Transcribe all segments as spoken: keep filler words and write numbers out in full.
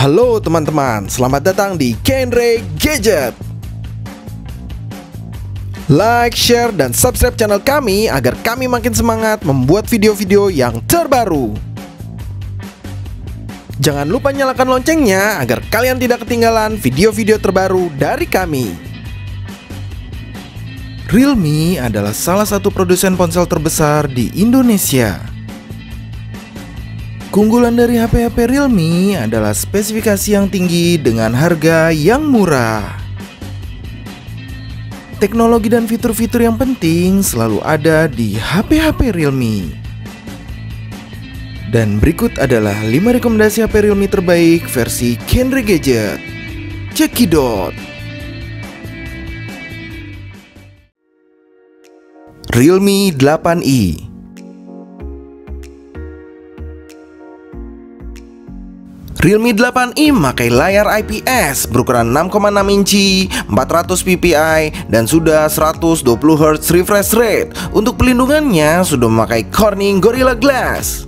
Halo teman-teman, selamat datang di Kenre Gadget. Like, share, dan subscribe channel kami agar kami makin semangat membuat video-video yang terbaru. Jangan lupa nyalakan loncengnya agar kalian tidak ketinggalan video-video terbaru dari kami. Realme adalah salah satu produsen ponsel terbesar di Indonesia. Keunggulan dari H P H P Realme adalah spesifikasi yang tinggi dengan harga yang murah. Teknologi dan fitur-fitur yang penting selalu ada di H P H P Realme. Dan berikut adalah lima rekomendasi H P Realme terbaik versi Kenre Gadget. Cekidot. Realme delapan i. Realme delapan i memakai layar I P S berukuran enam koma enam inci, empat ratus p p i, dan sudah seratus dua puluh hertz refresh rate. Untuk pelindungannya sudah memakai Corning Gorilla Glass.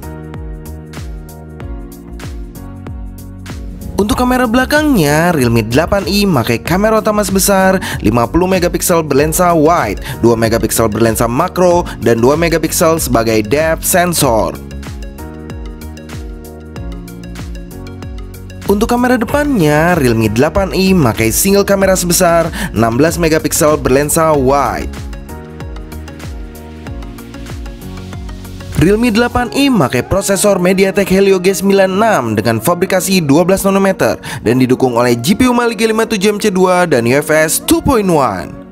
Untuk kamera belakangnya, Realme delapan i memakai kamera utama sebesar lima puluh megapiksel berlensa wide, dua megapiksel berlensa makro, dan dua megapiksel sebagai depth sensor. Untuk kamera depannya, Realme delapan i memakai single kamera sebesar enam belas megapiksel berlensa wide. Realme delapan i memakai prosesor MediaTek Helio G sembilan puluh enam dengan fabrikasi dua belas nanometer dan didukung oleh G P U Mali G lima puluh tujuh M C dua dan U F S dua titik satu.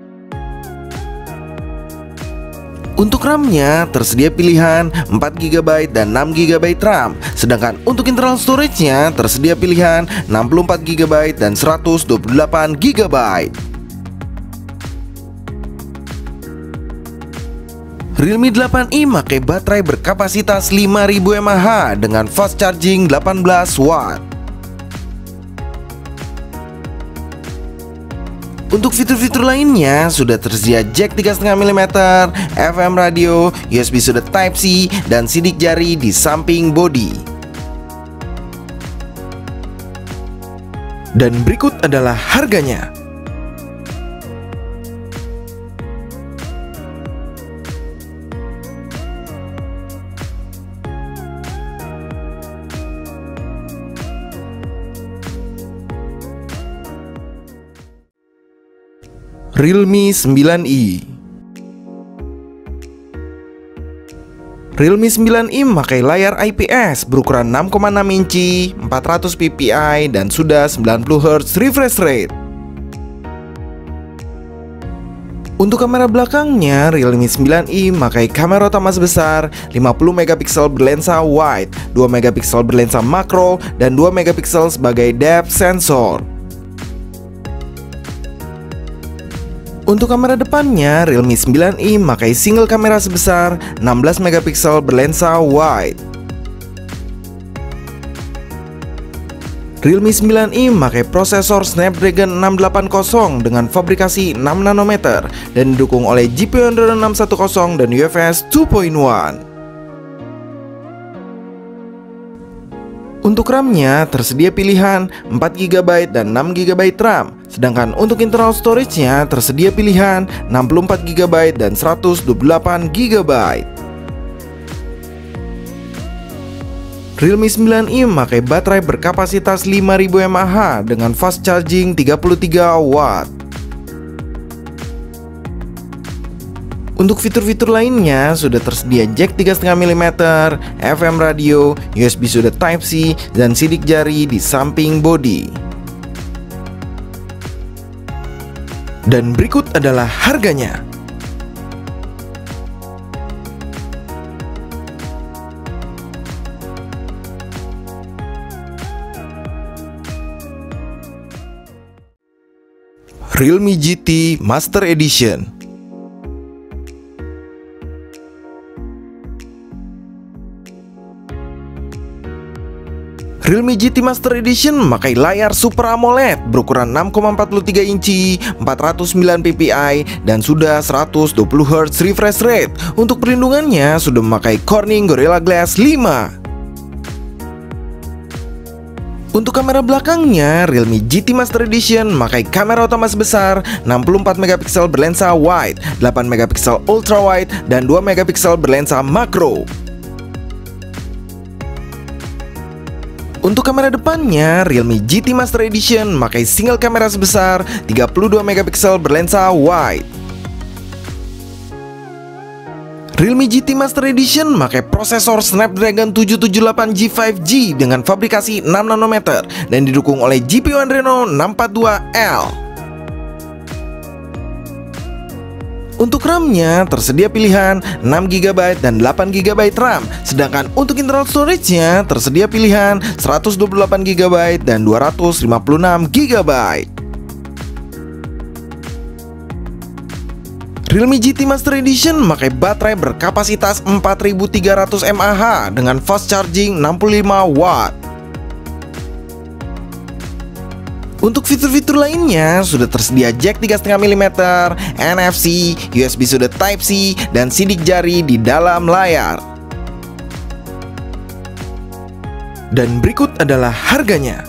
Untuk RAM-nya tersedia pilihan empat giga byte dan enam giga byte RAM. Sedangkan untuk internal storage-nya tersedia pilihan enam puluh empat giga byte dan seratus dua puluh delapan giga byte. Realme delapan i memakai baterai berkapasitas lima ribu mAh dengan fast charging delapan belas watt. Untuk fitur-fitur lainnya sudah tersedia jack tiga koma lima milimeter, F M radio, U S B sudah Type C, dan sidik jari di samping bodi. Dan berikut adalah harganya. Realme sembilan i. Realme sembilan i memakai layar I P S berukuran enam koma enam inci, empat ratus p p i, dan sudah sembilan puluh hertz refresh rate. Untuk kamera belakangnya, Realme sembilan i memakai kamera utama sebesar lima puluh megapiksel berlensa wide, dua megapiksel berlensa makro, dan dua megapiksel sebagai depth sensor. Untuk kamera depannya, Realme sembilan i memakai single kamera sebesar enam belas megapiksel berlensa wide. Realme sembilan i memakai prosesor Snapdragon enam delapan nol dengan fabrikasi enam nanometer dan didukung oleh G P U Adreno enam sepuluh dan U F S dua titik satu. Untuk RAM-nya tersedia pilihan empat giga byte dan enam giga byte RAM. Sedangkan untuk internal storage-nya tersedia pilihan enam puluh empat giga byte dan seratus dua puluh delapan giga byte. Realme sembilan i memakai baterai berkapasitas lima ribu mAh dengan fast charging tiga puluh tiga watt. Untuk fitur-fitur lainnya sudah tersedia jack tiga koma lima milimeter, F M radio, U S B sudah Type C, dan sidik jari di samping bodi. Dan berikut adalah harganya. Realme G T Master Edition. Realme G T Master Edition memakai layar Super AMOLED berukuran enam koma empat tiga inci, empat ratus sembilan p p i, dan sudah seratus dua puluh hertz refresh rate. Untuk perlindungannya sudah memakai Corning Gorilla Glass lima. Untuk kamera belakangnya, Realme G T Master Edition memakai kamera utama sebesar enam puluh empat megapiksel berlensa wide, delapan megapiksel ultra wide, dan dua megapiksel berlensa makro. Untuk kamera depannya, Realme G T Master Edition memakai single kamera sebesar tiga puluh dua megapiksel berlensa wide. Realme G T Master Edition memakai prosesor Snapdragon tujuh tujuh delapan G lima G dengan fabrikasi enam nanometer dan didukung oleh G P U Adreno enam empat dua L. Untuk RAM-nya tersedia pilihan enam giga byte dan delapan giga byte RAM, sedangkan untuk internal storage-nya tersedia pilihan seratus dua puluh delapan giga byte dan dua ratus lima puluh enam giga byte. Realme G T Master Edition memakai baterai berkapasitas empat ribu tiga ratus mAh dengan fast charging enam puluh lima watt. Untuk fitur-fitur lainnya sudah tersedia jack tiga koma lima milimeter, N F C, U S B sudah Type C, dan sidik jari di dalam layar. Dan berikut adalah harganya.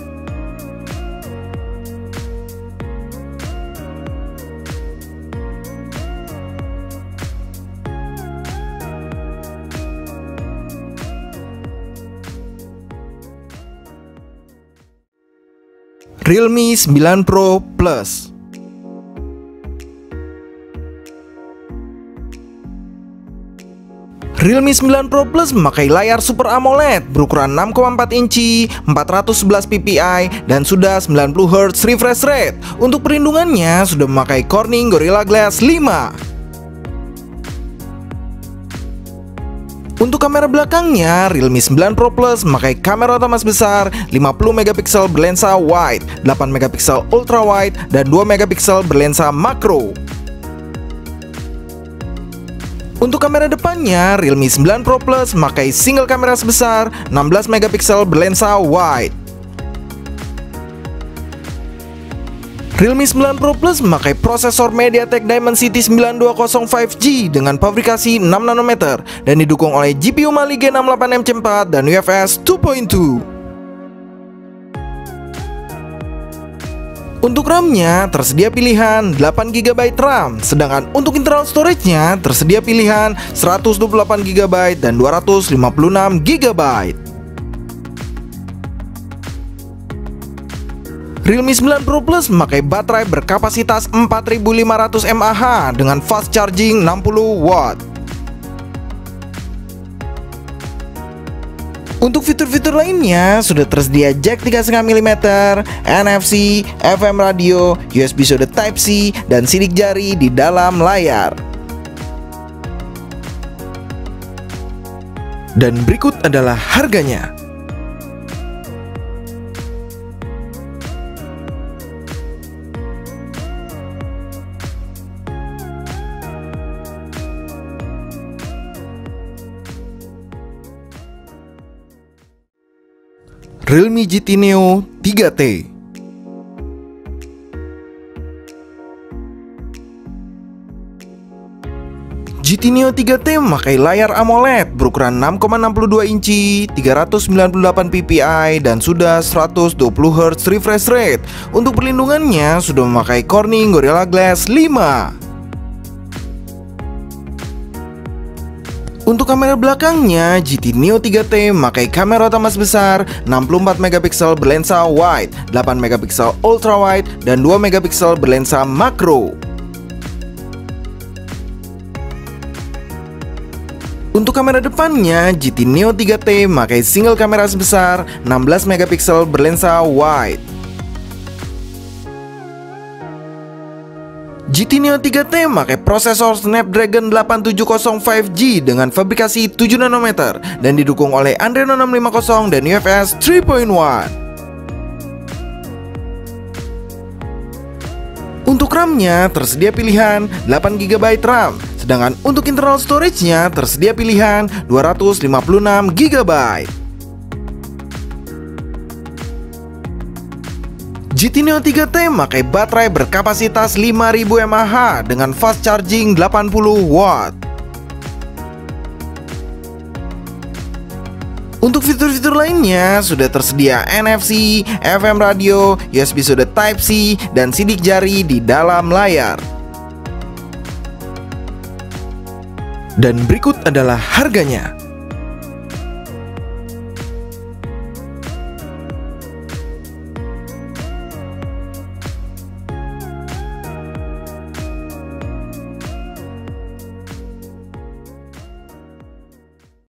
Realme sembilan Pro Plus. Realme sembilan Pro Plus memakai layar Super AMOLED berukuran enam koma empat inci, empat ratus sebelas ppi, dan sudah sembilan puluh hertz refresh rate. Untuk perlindungannya sudah memakai Corning Gorilla Glass lima. Untuk kamera belakangnya, Realme sembilan Pro Plus memakai kamera utama sebesar lima puluh megapiksel berlensa wide, delapan megapiksel ultra wide, dan dua megapiksel berlensa makro. Untuk kamera depannya, Realme sembilan Pro Plus memakai single kamera sebesar enam belas megapiksel berlensa wide. Realme sembilan Pro Plus memakai prosesor MediaTek Dimensity sembilan dua nol lima G dengan fabrikasi enam nanometer dan didukung oleh G P U Mali G enam delapan M C empat dan U F S dua titik dua. Untuk RAM-nya tersedia pilihan delapan giga byte RAM, sedangkan untuk internal storage-nya tersedia pilihan seratus dua puluh delapan giga byte dan dua ratus lima puluh enam giga byte. Realme sembilan Pro Plus memakai baterai berkapasitas empat ribu lima ratus mAh dengan fast charging enam puluh watt. Untuk fitur-fitur lainnya sudah tersedia jack tiga koma lima milimeter, N F C, F M radio, U S B sudah Type C, dan sidik jari di dalam layar. Dan berikut adalah harganya. Realme G T Neo tiga T. G T Neo tiga T memakai layar AMOLED berukuran enam koma enam dua inci, tiga ratus sembilan puluh delapan ppi, dan sudah seratus dua puluh hertz refresh rate. Untuk perlindungannya sudah memakai Corning Gorilla Glass lima. Untuk kamera belakangnya, G T Neo tiga T memakai kamera utama sebesar enam puluh empat megapiksel berlensa wide, delapan megapiksel ultra wide, dan dua megapiksel berlensa makro. Untuk kamera depannya, G T Neo tiga T memakai single kamera sebesar enam belas megapiksel berlensa wide. G T Neo tiga T memakai prosesor Snapdragon delapan tujuh nol lima G dengan fabrikasi tujuh nanometer dan didukung oleh Adreno enam lima nol dan U F S tiga titik satu. Untuk RAM-nya tersedia pilihan delapan giga byte RAM, sedangkan untuk internal storage-nya tersedia pilihan dua ratus lima puluh enam giga byte. G T Neo tiga T memakai baterai berkapasitas lima ribu mAh dengan fast charging delapan puluh watt. Untuk fitur-fitur lainnya sudah tersedia N F C, F M radio, U S B sudah Type C, dan sidik jari di dalam layar. Dan berikut adalah harganya.